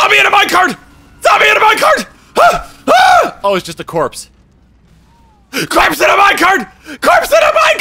Zombie in a minecart! Zombie in a minecart! Ah! Ah! Oh, it's just a corpse. Corpse in a minecart! Corpse in a minecart!